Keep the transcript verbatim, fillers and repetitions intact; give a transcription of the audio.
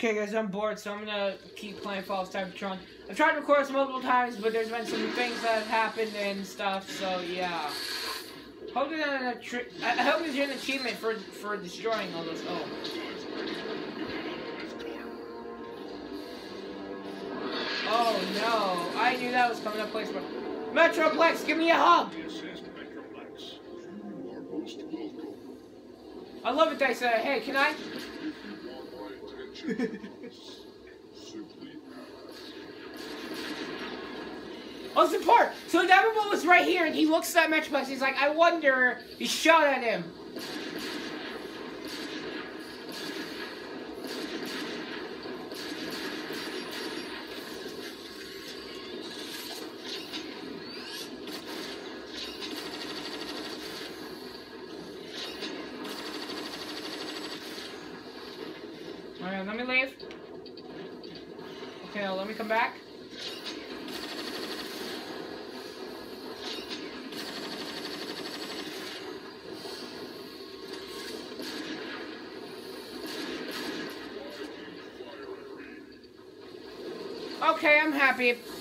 Okay guys, I'm bored, so I'm gonna keep playing Fallout Cybertron. I've tried to record this multiple times, but there's been some things that have happened and stuff, so yeah. Hope there's an I hope there's an achievement for for destroying all those. Oh. Oh no! I knew that was coming up place, but Metroplex, give me a hug! I love it. They say, "Hey, can I?" Oh, support! So Devil was right here, and he looks at Metroplex. He's like, "I wonder." He shot at him. Alright, let me leave. Okay, now let me come back. Okay, I'm happy.